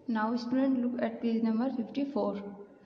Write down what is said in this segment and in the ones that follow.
Now student look at page number 54.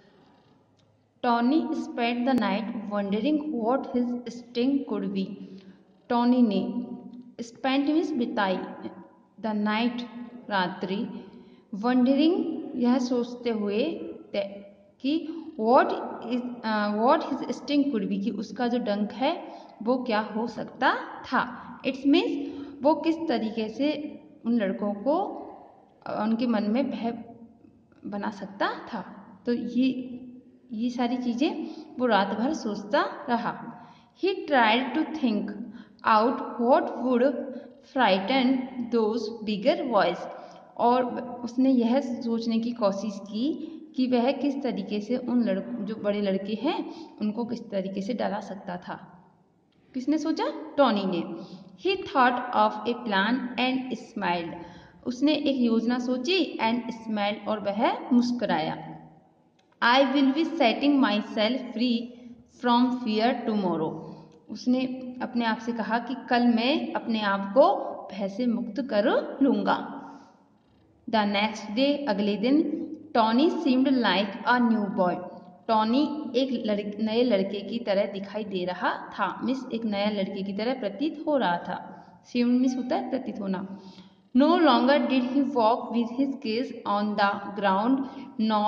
Tony spent the night wondering what his sting could be. Tony ने spent means बिताई the night रात्रि wandering यह सोचते हुए कि what his sting could be कि उसका जो डंक है वो क्या हो सकता था. इट्स मीन्स वो किस तरीके से उन लड़कों को उनके मन में भय बना सकता था. तो ये सारी चीज़ें वो रात भर सोचता रहा. He tried to think out what would frighten those bigger boys. और उसने यह सोचने की कोशिश की कि वह किस तरीके से उन जो बड़े लड़के हैं उनको किस तरीके से डरा सकता था. किसने सोचा? टॉनी ने. He thought of a plan and smiled. उसने एक योजना सोची एंड स्माइल्ड और वह मुस्कुराया. I will be setting myself free from fear tomorrow. उसने अपने आप से कहा कि कल मैं अपने आप को भय से मुक्त कर लूँगा. द नेक्स्ट डे अगले दिन Tony seemed like a new boy. Tony एक नए लड़के की तरह दिखाई दे रहा था. मिस एक नया लड़के की तरह प्रतीत हो रहा था. सीम्ड मिस होता है प्रतीत होना. No longer did he walk with his gaze on the ground, nor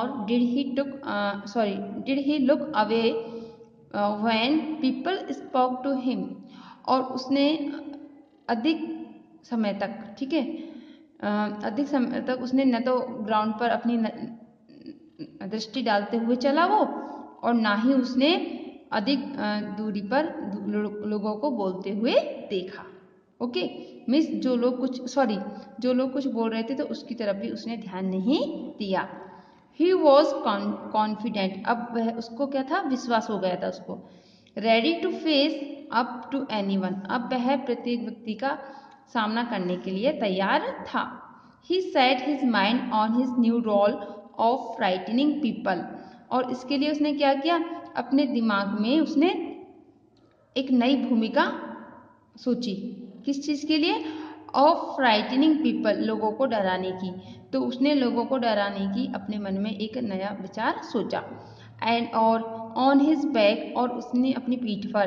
did he look away when people spoke to him. और उसने अधिक समय तक अधिक समय तक उसने न तो ग्राउंड पर अपनी दृष्टि डालते हुए चला वो और ना ही उसने अधिक दूरी पर लोगों को बोलते हुए देखा. ओके मिस जो लोग कुछ बोल रहे थे तो उसकी तरफ भी उसने ध्यान नहीं दिया. He was confident. अब वह उसको क्या था? विश्वास हो गया था उसको. Ready to face up to anyone. अब वह प्रत्येक व्यक्ति का सामना करने के लिए तैयार था. He set his mind on his new role of frightening people. और इसके लिए उसने क्या किया? अपने दिमाग में उसने एक नई भूमिका सोची. किस चीज़ के लिए? Of frightening people. लोगों को डराने की. तो उसने लोगों को डराने की अपने मन में एक नया विचार सोचा. एंड और ऑन हिज बैक. और उसने अपनी पीठ पर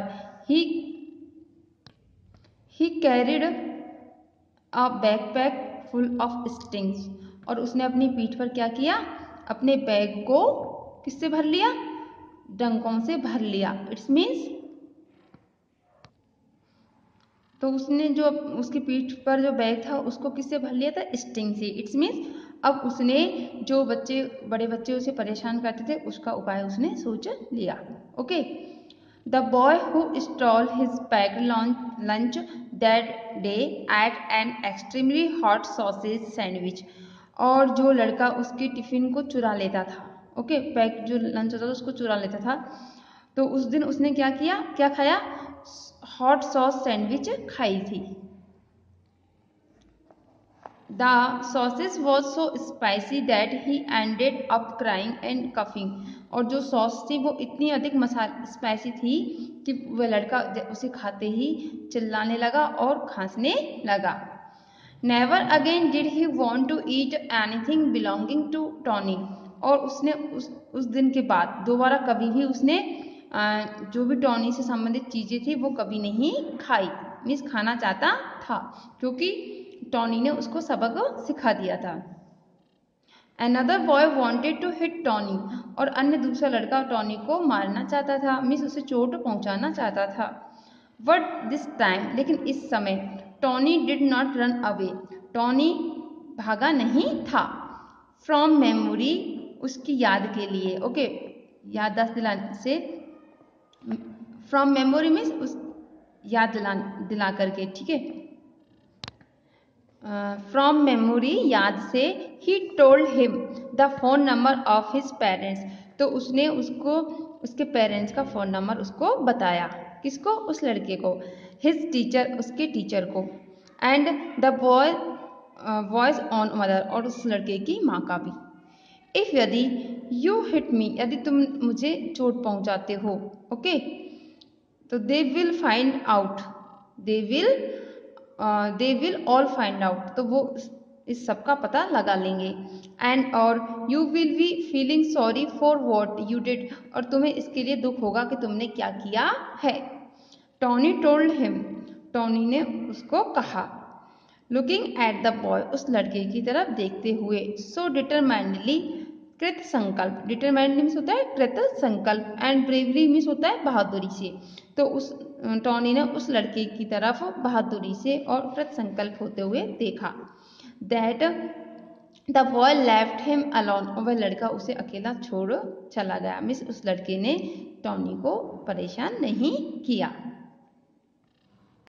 ही carried a backpack full of stings. और उसने अपनी पीठ पर क्या किया? अपने बैग को किससे भर लिया? डंकों से भर लिया. इट्स मीन्स तो उसने जो उसकी पीठ पर जो बैग था उसको किससे भर लिया था? स्टिंग से. इट्स मीन्स अब उसने जो बड़े बच्चे उसे परेशान करते थे उसका उपाय उसने सोच लिया. Okay. The boy who stole his packed lunch that day ate an extremely hot sausage sandwich. और जो लड़का उसके टिफिन को चुरा लेता था. ओके पैक जो लंच होता था उसको चुरा लेता था. तो उस दिन उसने क्या खाया? हॉट सॉस सैंडविच खाई थी. The sauces was so spicy that he ended up crying and coughing. और जो सॉस थी वो इतनी अधिक स्पाइसी थी कि वह लड़का उसे खाते ही चिल्लाने लगा और खांसने लगा. Never again did he want to eat anything belonging to Tony. और उसने उस दिन के बाद दोबारा कभी भी उसने जो भी टॉनी से संबंधित चीज़ें थी वो कभी नहीं खाई. मीन्स खाना चाहता था क्योंकि टॉनी ने उसको सबक सिखा दिया था. Another boy wanted to hit Tony. और अन्य दूसरा लड़का टॉनी को मारना चाहता था. मीन्स उसे चोट पहुंचाना चाहता था. बट दिस टाइम लेकिन इस समय Tony did not run away. Tony भागा नहीं था. फ्रॉम मेमोरी उसकी याद के लिए. ओके याददाश्त दिलाने से. फ्रॉम मेमोरी मीन्स उस याद दिला करके. ठीक है. फ्रॉम मेमोरी याद से. He told him the phone number of his parents. तो उसने उसको उसके पेरेंट्स का फ़ोन नंबर उसको बताया. किसको? उस लड़के को. हिज टीचर उसके टीचर को. And the boy voice on mother. और उस लड़के की माँ का भी. इफ़ यदि यू हिट मी यदि तुम मुझे चोट पहुँचाते हो. ओके तो they will find out. They will all find out. तो वो इस सब का पता लगा लेंगे. एंड और you will be feeling sorry for what you did, और तुम्हें इसके लिए दुख होगा कि तुमने क्या किया है। टॉनी टोल्ड हिम, टॉनी ने उसको कहा। लुकिंग एट द बॉय, उस लड़के की तरफ देखते हुए, सो डिटरमाइंडली, कृत संकल्प, डिटरमाइंडली मीन्स होता है कृत संकल्प, एंड ब्रेवरी मीन्स होता है बहादुरी से। तो उस टॉनी ने उस लड़के की तरफ बहादुरी से और कृत संकल्प होते हुए देखा। That the boy left him alone, और वह लड़का उसे अकेला छोड़ चला गया। मीन्स उस लड़के ने टॉनी को परेशान नहीं किया।